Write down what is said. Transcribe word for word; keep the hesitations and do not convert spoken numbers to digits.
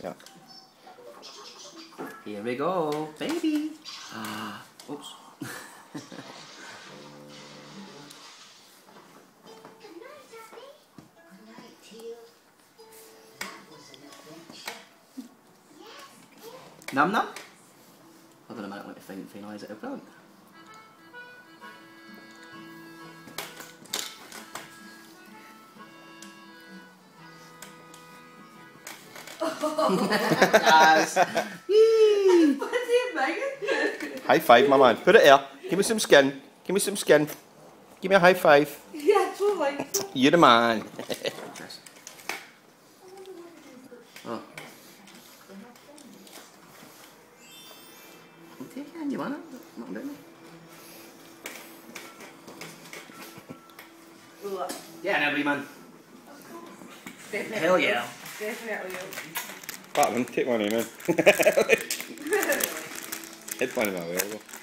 Yeah. Here we go, baby. Ah, oops. Num num? I don't know about what fin finalize it up front. Yes. What's it, Megan? High five, my man. Put it here. Give me some skin. Give me some skin. Give me a high five. Yeah, totally. You're the man. Oh. Take it, you want it? Not about me. Yeah, nobody, man. Definitely. Hell yeah. Definitely. Batman, take one in, man. Hit one in my way.